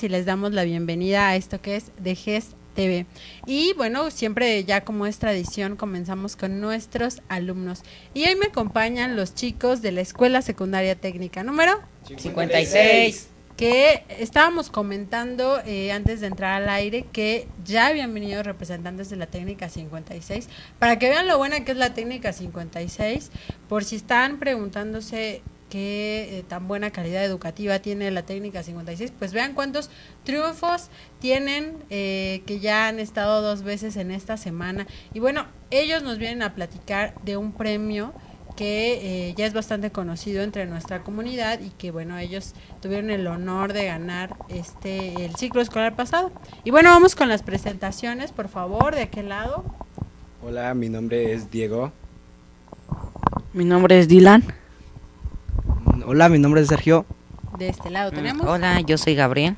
y les damos la bienvenida a esto que es de GES TV. Y bueno, siempre ya como es tradición comenzamos con nuestros alumnos. Y hoy me acompañan los chicos de la Escuela Secundaria Técnica número 56. Que estábamos comentando antes de entrar al aire que ya habían venido representantes de la técnica 56 para que vean lo buena que es la técnica 56, por si están preguntándose qué tan buena calidad educativa tiene la técnica 56, pues vean cuántos triunfos tienen, que ya han estado 2 veces en esta semana. Y bueno, ellos nos vienen a platicar de un premio que ya es bastante conocido entre nuestra comunidad y que bueno, ellos tuvieron el honor de ganar el ciclo escolar pasado. Y bueno, vamos con las presentaciones, por favor, de aquel lado. Hola, mi nombre es Diego. Mi nombre es Dylan. Hola, mi nombre es Sergio. De este lado tenemos. Hola, yo soy Gabriel.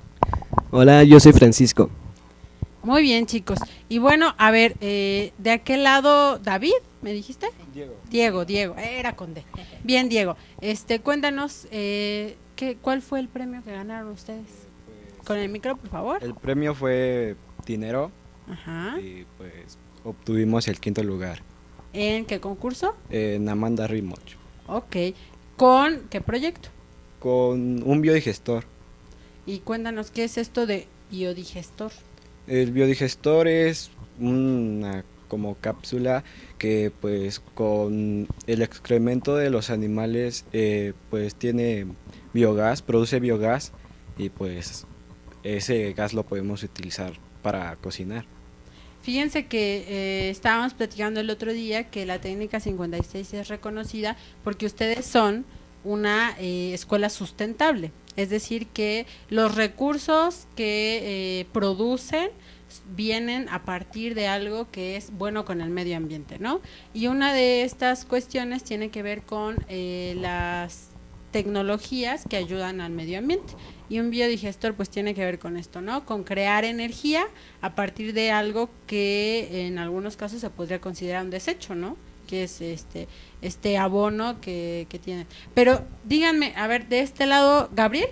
Hola, yo soy Francisco. Muy bien, chicos. Y bueno, a ver, de aquel lado, David, ¿me dijiste? Diego, era con D. Bien, Diego, cuéntanos, ¿cuál fue el premio que ganaron ustedes? Con el micro, por favor. El premio fue dinero. Ajá. Y pues obtuvimos el 5º lugar. ¿En qué concurso? En Amanda Rimoch. Ok. ¿Con qué proyecto? Con un biodigestor. Y cuéntanos, ¿qué es esto de biodigestor? El biodigestor es una como cápsula que pues con el excremento de los animales pues tiene biogás, produce biogás y pues ese gas lo podemos utilizar para cocinar. Fíjense que estábamos platicando el otro día que la técnica 56 es reconocida porque ustedes son una escuela sustentable, es decir que los recursos que producen vienen a partir de algo que es bueno con el medio ambiente, ¿no? Y una de estas cuestiones tiene que ver con las tecnologías que ayudan al medio ambiente. Y un biodigestor pues tiene que ver con esto, ¿no? Con crear energía a partir de algo que en algunos casos se podría considerar un desecho, ¿no? Que es este abono que tienen. Pero díganme, a ver, de este lado, Gabriel.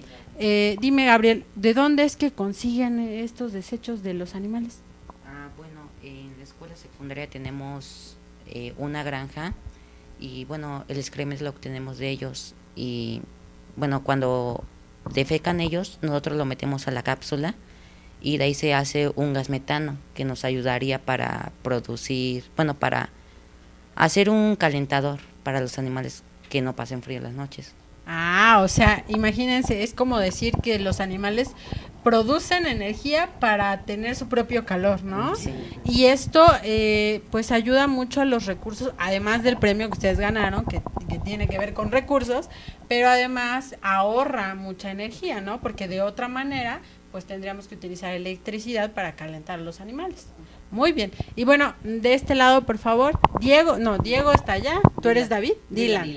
Dime, Gabriel, ¿de dónde es que consiguen estos desechos de los animales? Bueno, en la escuela secundaria tenemos una granja y bueno, el excremento lo obtenemos de ellos y bueno, cuando defecan ellos, nosotros lo metemos a la cápsula y de ahí se hace un gas metano que nos ayudaría para producir, bueno, para hacer un calentador para los animales que no pasen frío las noches. O sea, imagínense, es como decir que los animales producen energía para tener su propio calor, ¿no? Sí. Y esto pues ayuda mucho a los recursos, además del premio que ustedes ganaron, que tiene que ver con recursos, pero además ahorra mucha energía, ¿no? Porque de otra manera pues tendríamos que utilizar electricidad para calentar los animales. Muy bien. Y bueno, de este lado, por favor, Diego está allá. ¿Tú eres David? Dylan.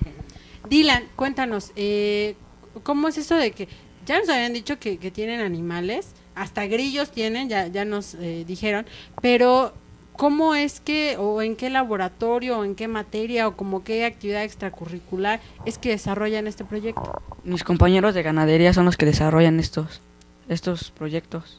Dylan, cuéntanos, ¿cómo es eso de que ya nos habían dicho que tienen animales, hasta grillos tienen, ya nos dijeron, pero ¿cómo es que, o en qué laboratorio, o en qué materia, o como qué actividad extracurricular es que desarrollan este proyecto? Mis compañeros de ganadería son los que desarrollan estos proyectos.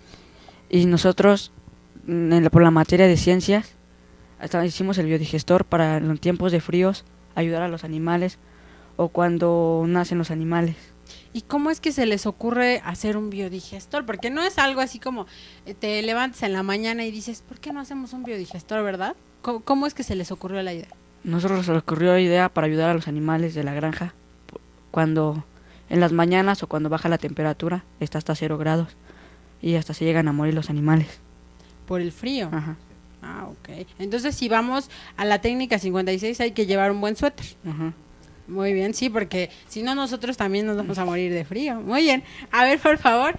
Y nosotros, por la materia de ciencias, hicimos el biodigestor para en tiempos de fríos, ayudar a los animales, o cuando nacen los animales. ¿Y cómo es que se les ocurre hacer un biodigestor? Porque no es algo así como te levantas en la mañana y dices, ¿por qué no hacemos un biodigestor, verdad? ¿Cómo es que se les ocurrió la idea? Nosotros se nos ocurrió la idea para ayudar a los animales de la granja cuando en las mañanas o cuando baja la temperatura, está hasta 0 grados y hasta se llegan a morir los animales. ¿Por el frío? Ajá. Ok. Entonces, si vamos a la técnica 56 hay que llevar un buen suéter. Ajá. Muy bien, sí, porque si no nosotros también nos vamos a morir de frío. Muy bien, a ver, por favor,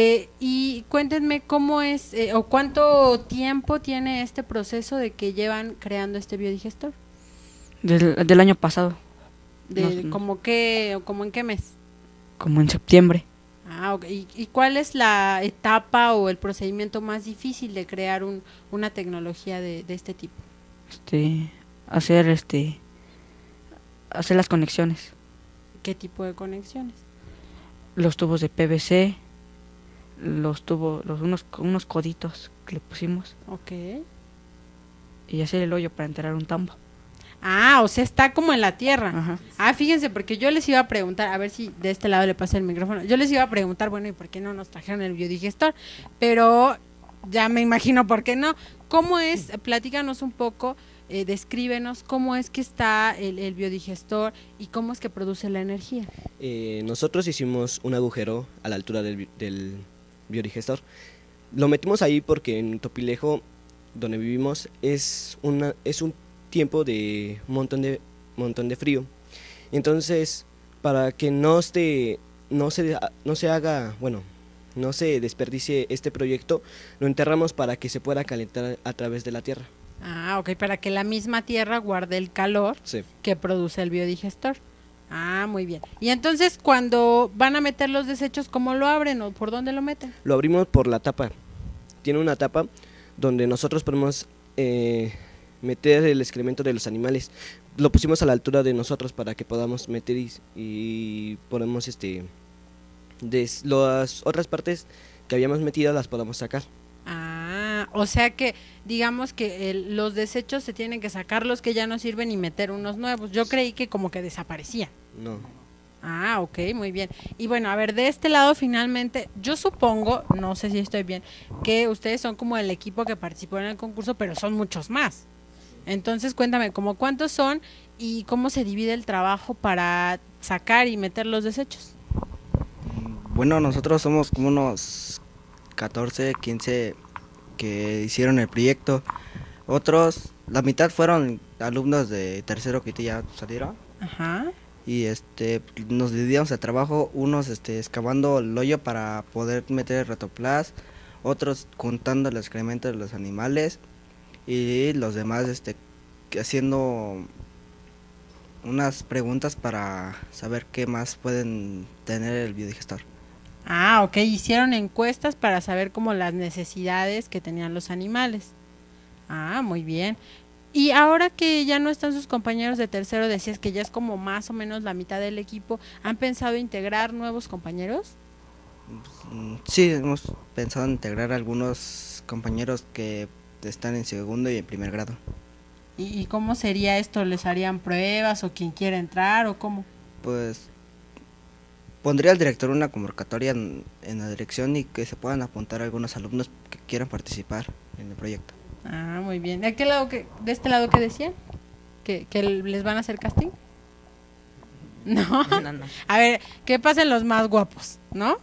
y cuéntenme cómo es, o cuánto tiempo tiene este proceso de que llevan creando este biodigestor. Del año pasado. ¿Como en qué mes? Como en septiembre. Okay. ¿Y cuál es la etapa o el procedimiento más difícil de crear una tecnología de este tipo? Hacer las conexiones. ¿Qué tipo de conexiones? los tubos de PVC, unos coditos que le pusimos Ok. y hacer el hoyo para enterrar un tambo. Ah, o sea, está como en la tierra. Ajá. Ah, fíjense, porque yo les iba a preguntar, a ver si de este lado le pasa el micrófono. Yo les iba a preguntar, bueno, ¿y por qué no nos trajeron el biodigestor? Pero ya me imagino por qué no. ¿Cómo es? Platícanos un poco, descríbenos cómo es que está el biodigestor y cómo es que produce la energía. Nosotros hicimos un agujero a la altura del biodigestor. Lo metimos ahí porque en Topilejo, donde vivimos, es un tiempo de montón de frío. Entonces, para que no se desperdicie este proyecto, lo enterramos para que se pueda calentar a través de la tierra. Ah, ok, para que la misma tierra guarde el calor Sí. que produce el biodigestor. Ah, muy bien. Y entonces, cuando van a meter los desechos, ¿cómo lo abren o por dónde lo meten? Lo abrimos por la tapa. Tiene una tapa donde nosotros podemos meter el excremento de los animales. Lo pusimos a la altura de nosotros para que podamos meter y podemos las otras partes que habíamos metido las podamos sacar. Ah, o sea que digamos que los desechos se tienen que sacar los que ya no sirven y meter unos nuevos. Yo creí que como que desaparecían. No. Ah, ok, muy bien. Y bueno, a ver, de este lado finalmente, yo supongo, no sé si estoy bien, que ustedes son como el equipo que participó en el concurso, pero son muchos más. Entonces cuéntame, ¿cómo cuántos son y cómo se divide el trabajo para sacar y meter los desechos? Bueno, nosotros somos como unos 14, 15 que hicieron el proyecto. Otros, la mitad fueron alumnos de tercero que ya salieron. Ajá. Y nos dividíamos el trabajo, unos excavando el hoyo para poder meter el rotoplas, otros contando el excremento de los animales y los demás haciendo unas preguntas para saber qué más pueden tener el biodigestor. Ah, ok, hicieron encuestas para saber como las necesidades que tenían los animales. Ah, muy bien. Y ahora que ya no están sus compañeros de tercero, decías que ya es como más o menos la mitad del equipo, ¿han pensado integrar nuevos compañeros? Sí, hemos pensado en integrar algunos compañeros que están en segundo y en primer grado. ¿Y cómo sería esto? ¿Les harían pruebas o quien quiera entrar o cómo? Pues pondría al director una convocatoria en la dirección y que se puedan apuntar algunos alumnos que quieran participar en el proyecto. Ah, muy bien. ¿De qué lado de este lado qué decían? ¿Que les van a hacer casting? No. No. A ver, que pasen los más guapos, ¿no?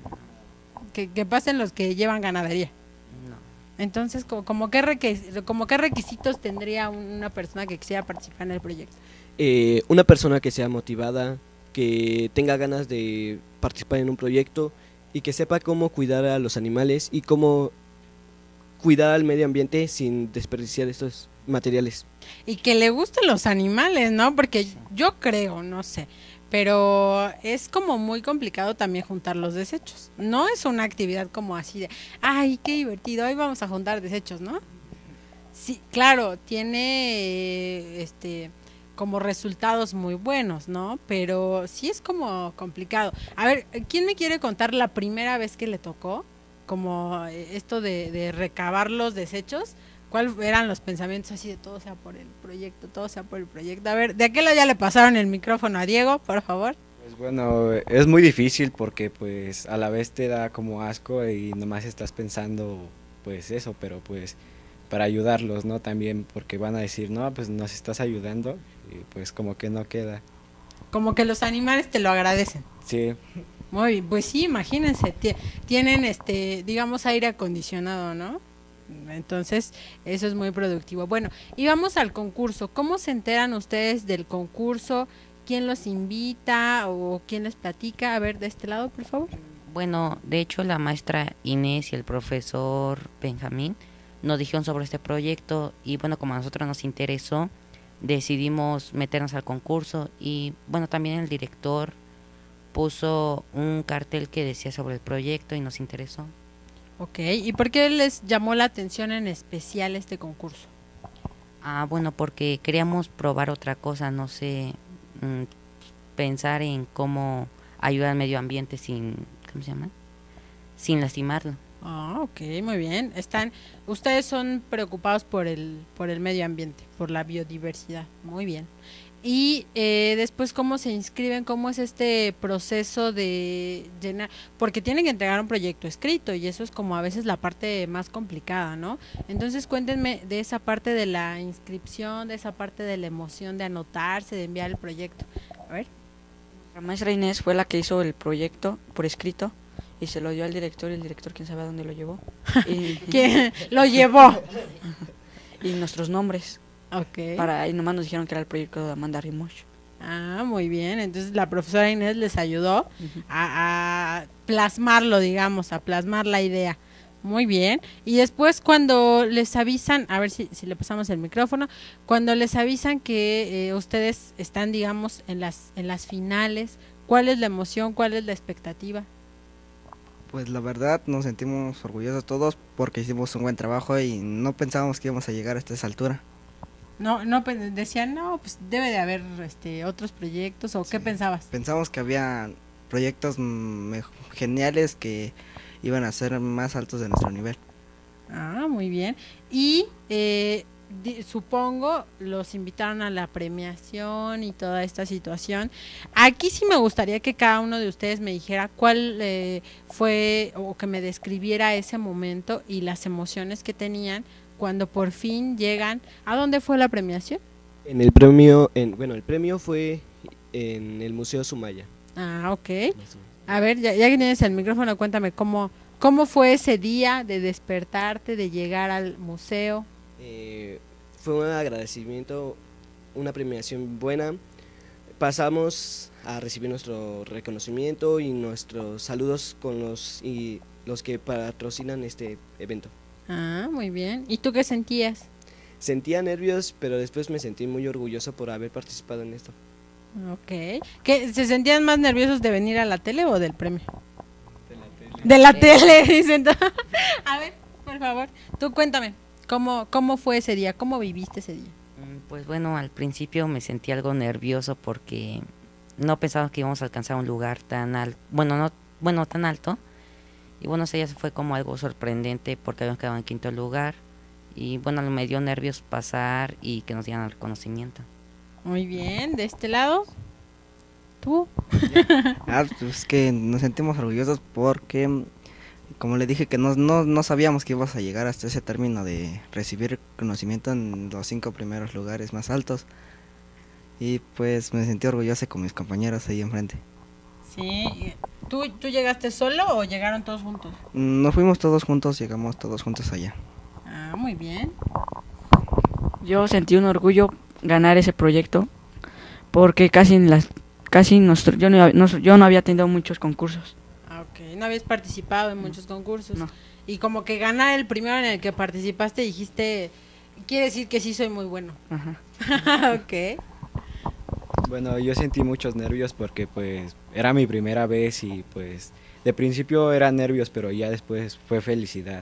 Que pasen los que llevan ganadería. No. Entonces, como qué requisitos tendría una persona que quisiera participar en el proyecto? Una persona que sea motivada, que tenga ganas de participar en un proyecto y que sepa cómo cuidar a los animales y cómo cuidar al medio ambiente sin desperdiciar estos materiales. Y que le gusten los animales, ¿no? Porque yo creo, no sé, pero es como muy complicado también juntar los desechos. No es una actividad como así de, ay, qué divertido, hoy vamos a juntar desechos, ¿no? Sí, claro, tiene como resultados muy buenos, ¿no? Pero sí es como complicado. A ver, ¿quién me quiere contar la primera vez que le tocó? Como esto de recabar los desechos, ¿cuáles eran los pensamientos así de todo sea por el proyecto, todo sea por el proyecto? A ver, de aquel lado ya le pasaron el micrófono a Diego, por favor. Pues bueno, es muy difícil porque pues a la vez te da como asco y nomás estás pensando pues eso, pero pues para ayudarlos, ¿no? También porque van a decir, no, pues nos estás ayudando y pues como que no queda. Como que los animales te lo agradecen. Sí. Muy bien, pues sí, imagínense, tienen digamos aire acondicionado, ¿no? Entonces, eso es muy productivo. Bueno, y vamos al concurso. ¿Cómo se enteran ustedes del concurso? ¿Quién los invita o quién les platica? A ver, de este lado, por favor. Bueno, de hecho la maestra Inés y el profesor Benjamín nos dijeron sobre este proyecto y bueno, como a nosotros nos interesó, decidimos meternos al concurso y bueno, también el director puso un cartel que decía sobre el proyecto y nos interesó. Ok, ¿y por qué les llamó la atención en especial este concurso? Ah, bueno, porque queríamos probar otra cosa, no sé, pensar en cómo ayuda al medio ambiente sin, ¿cómo se llama? Sin lastimarlo. Ah, ok, muy bien. Ustedes son preocupados por el medio ambiente, por la biodiversidad. Muy bien. Y después, ¿cómo se inscriben? ¿Cómo es este proceso de llenar? Porque tienen que entregar un proyecto escrito y eso es como a veces la parte más complicada, ¿no? Entonces, cuéntenme de esa parte de la inscripción, de esa parte de la emoción de anotarse, de enviar el proyecto. A ver. La maestra Inés fue la que hizo el proyecto por escrito y se lo dio al director y el director quién sabe a dónde lo llevó. Y, ¿Quién lo llevó? y nuestros nombres. Ok. Y nomás nos dijeron que era el proyecto de Amanda Rimosh. Ah, muy bien. Entonces la profesora Inés les ayudó a plasmarlo, digamos, a plasmar la idea. Muy bien. Y después cuando les avisan, a ver si le pasamos el micrófono, cuando les avisan que ustedes están, digamos, en las finales, ¿cuál es la emoción, cuál es la expectativa? Pues la verdad nos sentimos orgullosos todos porque hicimos un buen trabajo y no pensábamos que íbamos a llegar hasta esa altura. No, pues decían, no, pues debe de haber otros proyectos, ¿o qué pensabas? Pensamos que había proyectos geniales que iban a ser más altos de nuestro nivel. Ah, muy bien. Y supongo los invitaron a la premiación y toda esta situación. Aquí sí me gustaría que cada uno de ustedes me dijera cuál fue o que me describiera ese momento y las emociones que tenían cuando por fin llegan. ¿A dónde fue la premiación? En el premio, el premio fue en el Museo Sumaya. Ah, ok. A ver, ya que tienes el micrófono, cuéntame cómo fue ese día de despertarte, de llegar al museo. Fue un agradecimiento, una premiación buena. Pasamos a recibir nuestro reconocimiento y nuestros saludos con los que patrocinan este evento. Ah, muy bien. ¿Y tú qué sentías? Sentía nervios, pero después me sentí muy orgulloso por haber participado en esto. Ok. ¿Qué, se sentían más nerviosos de venir a la tele o del premio? De la tele, dicen. A ver, por favor, tú cuéntame, ¿cómo fue ese día? ¿Cómo viviste ese día? Pues bueno, al principio me sentí algo nervioso porque no pensaba que íbamos a alcanzar un lugar tan alto, tan alto. Y bueno, ese día fue como algo sorprendente porque habíamos quedado en quinto lugar. Y bueno, me dio nervios pasar y que nos dieran el reconocimiento. Muy bien, de este lado, ¿tú? Pues que nos sentimos orgullosos porque, como le dije, que no sabíamos que íbamos a llegar hasta ese término de recibir reconocimiento en los 5 primeros lugares más altos. Y pues me sentí orgulloso con mis compañeros ahí enfrente. Sí. ¿Tú llegaste solo o llegaron todos juntos? Nos fuimos todos juntos, llegamos todos juntos allá. Ah, muy bien. Yo sentí un orgullo ganar ese proyecto porque yo no había tenido muchos concursos. Ah, ok. No habías participado en muchos concursos. No. Y como que ganar el primero en el que participaste, dijiste, quiere decir que sí soy muy bueno. Ajá. Ok. Bueno, yo sentí muchos nervios porque pues era mi primera vez y pues de principio eran nervios, pero ya después fue felicidad.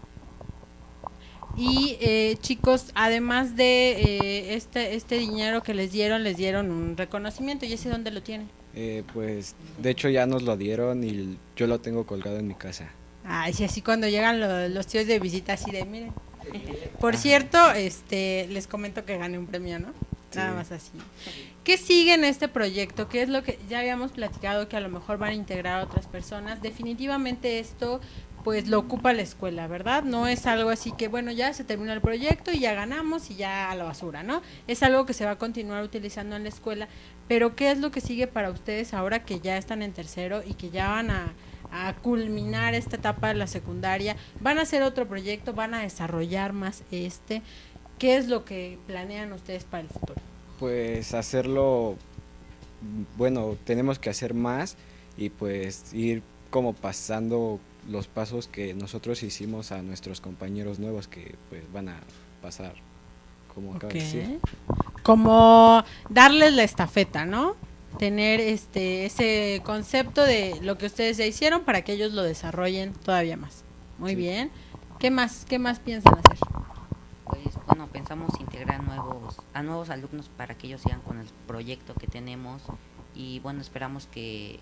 Y chicos, además de este dinero que les dieron un reconocimiento. ¿Y ese dónde lo tienen? Pues de hecho ya nos lo dieron y yo lo tengo colgado en mi casa. Ay, sí, así cuando llegan los tíos de visita, así de, miren. Por cierto, les comento que gané un premio, ¿no? Sí. Nada más así. ¿Qué sigue en este proyecto? ¿Qué es lo que ya habíamos platicado que a lo mejor van a integrar a otras personas? Definitivamente esto pues lo ocupa la escuela, ¿verdad? No es algo así que, bueno, ya se terminó el proyecto y ya ganamos y ya a la basura, ¿no? Es algo que se va a continuar utilizando en la escuela, pero ¿qué es lo que sigue para ustedes ahora que ya están en tercero y que ya van a culminar esta etapa de la secundaria? ¿Van a hacer otro proyecto? ¿Van a desarrollar más ¿Qué es lo que planean ustedes para el futuro? Pues hacerlo, bueno, tenemos que hacer más y pues ir como pasando los pasos que nosotros hicimos a nuestros compañeros nuevos que pues van a pasar, como acaba de decir. Como darles la estafeta, ¿no? Tener ese concepto de lo que ustedes ya hicieron para que ellos lo desarrollen todavía más. Muy bien. ¿Qué más piensan hacer? Pues bueno, pensamos integrar a nuevos alumnos para que ellos sigan con el proyecto que tenemos y bueno, esperamos que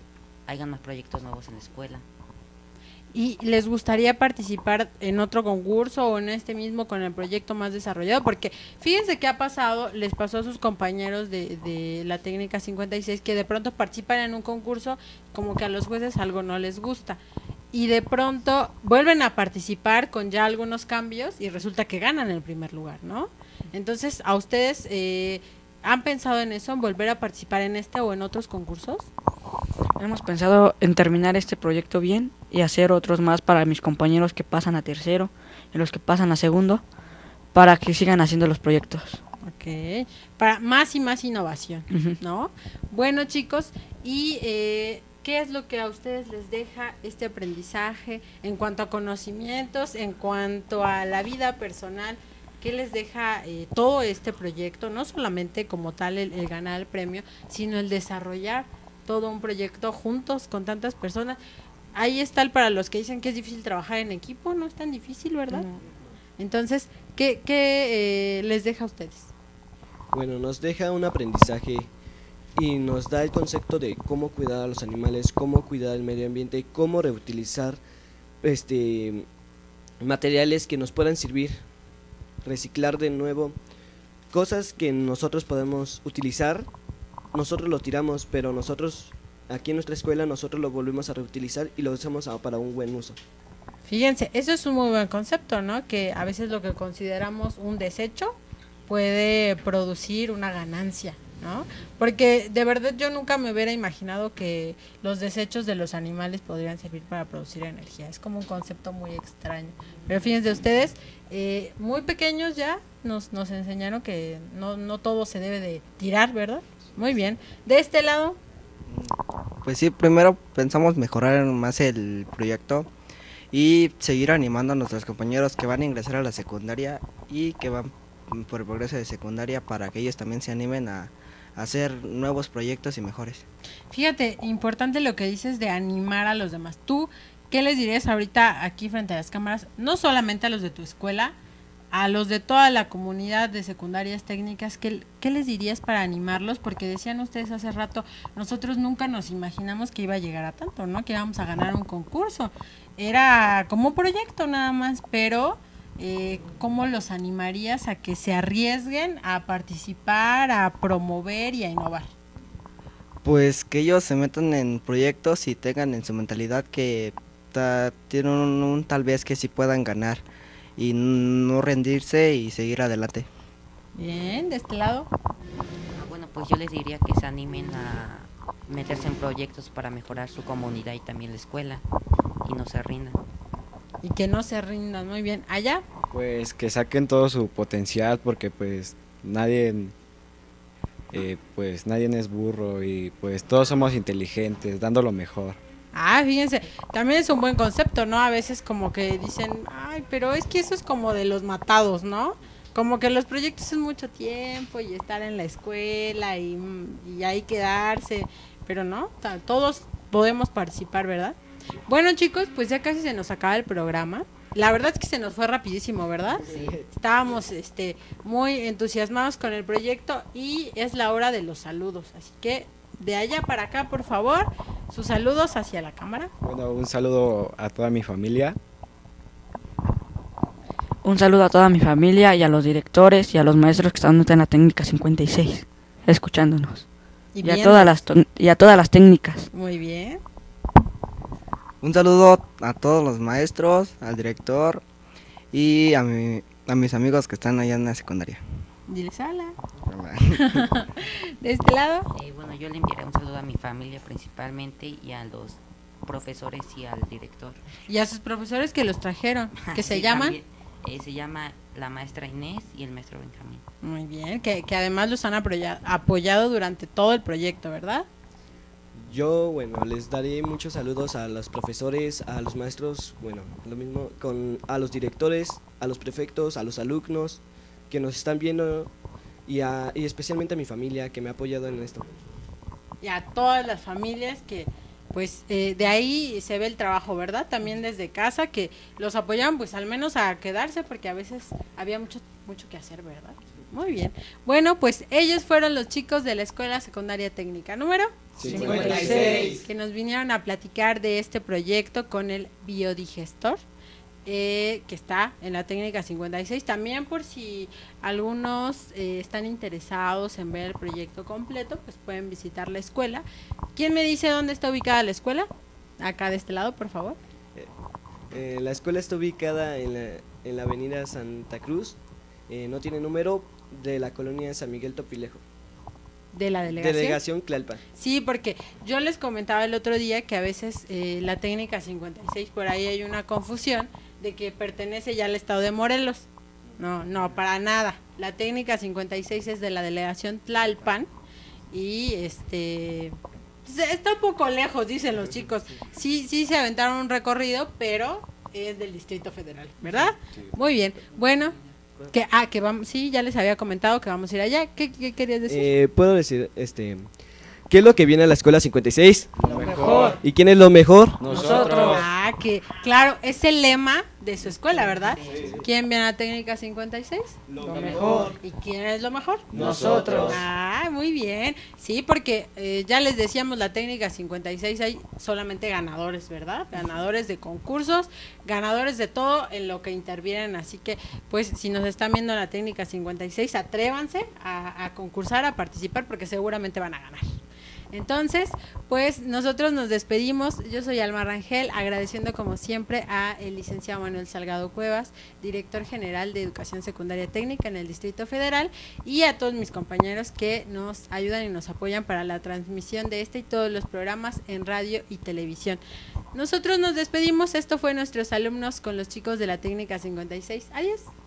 hayan más proyectos nuevos en la escuela. ¿Y les gustaría participar en otro concurso o en este mismo con el proyecto más desarrollado? Porque fíjense qué ha pasado, les pasó a sus compañeros de la técnica 56 que de pronto participan en un concurso, como que a los jueces algo no les gusta. Y de pronto vuelven a participar con ya algunos cambios y resulta que ganan el primer lugar, ¿no? Entonces, ¿a ustedes han pensado en eso, en volver a participar en este o en otros concursos? Hemos pensado en terminar este proyecto bien y hacer otros más para mis compañeros que pasan a tercero y los que pasan a segundo, para que sigan haciendo los proyectos. Ok, para más y más innovación, ¿no? Bueno, chicos, ¿y qué es lo que a ustedes les deja este aprendizaje en cuanto a conocimientos, en cuanto a la vida personal? ¿Qué les deja todo este proyecto? No solamente como tal el ganar el premio, sino el desarrollar todo un proyecto juntos con tantas personas. Ahí está para los que dicen que es difícil trabajar en equipo, no es tan difícil, ¿verdad? No. Entonces, ¿qué les deja a ustedes? Bueno, nos deja un aprendizaje y nos da el concepto de cómo cuidar a los animales, cómo cuidar el medio ambiente, cómo reutilizar materiales que nos puedan servir, reciclar de nuevo, cosas que nosotros podemos utilizar. Nosotros lo tiramos, pero nosotros, aquí en nuestra escuela, nosotros lo volvemos a reutilizar y lo usamos para un buen uso. Fíjense, eso es un muy buen concepto, ¿no? Que a veces lo que consideramos un desecho puede producir una ganancia, ¿no? Porque de verdad yo nunca me hubiera imaginado que los desechos de los animales podrían servir para producir energía. Es como un concepto muy extraño. Pero fíjense ustedes, muy pequeños ya nos enseñaron que no todo se debe de tirar, ¿verdad? Muy bien. ¿De este lado? Pues sí, primero pensamos mejorar más el proyecto y seguir animando a nuestros compañeros que van a ingresar a la secundaria y que van por el progreso de secundaria, para que ellos también se animen a hacer nuevos proyectos y mejores. Fíjate, importante lo que dices de animar a los demás. ¿Tú qué les dirías ahorita aquí frente a las cámaras? No solamente a los de tu escuela, a los de toda la comunidad de secundarias técnicas, ¿qué les dirías para animarlos? Porque decían ustedes hace rato, nosotros nunca nos imaginamos que iba a llegar a tanto, ¿no? Que íbamos a ganar un concurso. Era como un proyecto nada más, pero ¿cómo los animarías a que se arriesguen a participar, a promover y a innovar? Pues que ellos se metan en proyectos y tengan en su mentalidad que tienen un tal vez que sí puedan ganar y no rendirse y seguir adelante. Bien, de este lado. Bueno, pues yo les diría que se animen a meterse en proyectos para mejorar su comunidad y también la escuela, y no se rindan. Y que no se rindan, muy bien. ¿Allá? Pues que saquen todo su potencial, porque pues nadie es burro y pues todos somos inteligentes, dando lo mejor. Ah, fíjense, también es un buen concepto, ¿no? A veces como que dicen, ay, pero es que eso es como de los matados, ¿no? Como que los proyectos es mucho tiempo y estar en la escuela y ahí quedarse, pero no, todos podemos participar, ¿verdad? Bueno, chicos, pues ya casi se nos acaba el programa. La verdad es que se nos fue rapidísimo, ¿verdad? Sí. Estábamos muy entusiasmados con el proyecto y es la hora de los saludos, así que de allá para acá, por favor, sus saludos hacia la cámara. Bueno, un saludo a toda mi familia. Un saludo a toda mi familia y a los directores y a los maestros que están en la técnica 56, escuchándonos. Y a todas las técnicas. Muy bien. Un saludo a todos los maestros, al director y a mis amigos que están allá en la secundaria. Diles hola. ¿De este lado? Bueno, yo le enviaré un saludo a mi familia principalmente y a los profesores y al director. Y a sus profesores que los trajeron, que se sí, llaman... se llama la maestra Inés y el maestro Benjamín. Muy bien, que además los han apoyado durante todo el proyecto, ¿verdad? Yo, bueno, les daré muchos saludos a los profesores, a los maestros, bueno, lo mismo, a los directores, a los prefectos, a los alumnos que nos están viendo y especialmente a mi familia que me ha apoyado en esto. Y a todas las familias que, pues, de ahí se ve el trabajo, ¿verdad? También desde casa, que los apoyaban, pues, al menos a quedarse, porque a veces había mucho que hacer, ¿verdad? Muy bien. Bueno, pues ellos fueron los chicos de la Escuela Secundaria Técnica número 56. que nos vinieron a platicar de este proyecto con el biodigestor, que está en la técnica 56. También por si algunos están interesados en ver el proyecto completo, pues pueden visitar la escuela. ¿Quién me dice dónde está ubicada la escuela? Acá de este lado, por favor. La escuela está ubicada en la avenida Santa Cruz, no tiene número, de la colonia San Miguel Topilejo. De la delegación. Delegación Tlalpan. Sí, porque yo les comentaba el otro día que a veces la técnica 56, por ahí hay una confusión de que pertenece ya al estado de Morelos. No, para nada. La técnica 56 es de la delegación Tlalpan y está un poco lejos, dicen los chicos. Sí se aventaron un recorrido, pero es del Distrito Federal, ¿verdad? Sí. Muy bien. Bueno, que vamos, sí, ya les había comentado que vamos a ir allá. ¿Qué querías decir? Puedo decir, ¿qué es lo que viene a la escuela 56? Lo mejor. ¿Y quién es lo mejor? Nosotros. Que claro, es el lema de su escuela, ¿verdad? ¿Quién viene a técnica 56? Lo mejor. ¿Y quién es lo mejor? Nosotros. Muy bien. Sí, porque ya les decíamos, la técnica 56 hay solamente ganadores, ¿verdad? Ganadores de concursos, ganadores de todo en lo que intervienen. Así que, pues, si nos están viendo en la técnica 56, atrévanse a concursar, a participar, porque seguramente van a ganar. Entonces, pues nosotros nos despedimos. Yo soy Alma Rangel, agradeciendo como siempre a el licenciado Manuel Salgado Cuevas, director general de Educación Secundaria Técnica en el Distrito Federal, y a todos mis compañeros que nos ayudan y nos apoyan para la transmisión de este y todos los programas en radio y televisión. Nosotros nos despedimos. Esto fue Nuestros Alumnos con los chicos de la técnica 56. Adiós.